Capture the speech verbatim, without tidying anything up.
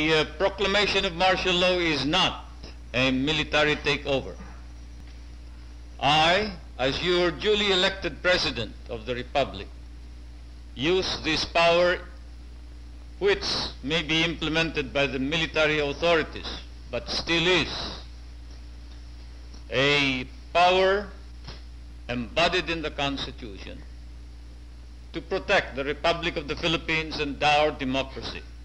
The uh, Proclamation of Martial Law is not a military takeover. I, as your duly elected President of the Republic, use this power, which may be implemented by the military authorities, but still is a power embodied in the Constitution, to protect the Republic of the Philippines and our democracy.